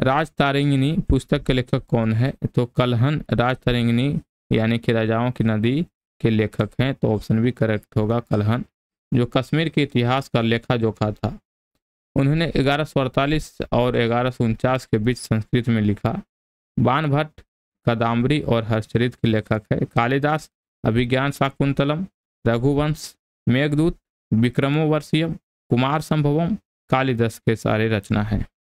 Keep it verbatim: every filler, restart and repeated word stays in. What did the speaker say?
राजतारिंगिनी पुस्तक के लेखक कौन है? तो कल्हन राजतारिंगिनी यानी कि राजाओं की नदी के लेखक हैं, तो ऑप्शन भी करेक्ट होगा कल्हन। जो कश्मीर के इतिहास का लेखा जोखा था, उन्होंने ग्यारह सौ अड़तालीस और ग्यारह सौ उनचास के बीच संस्कृत में लिखा। बाणभट्ट कादम्बरी और हर्षचरित के लेखक है। कालिदास अभिज्ञान शाकुंतलम, रघुवंश, मेघदूत, विक्रमोर्वशीयम, कुमार संभवम, कालिदास के सारे रचना है।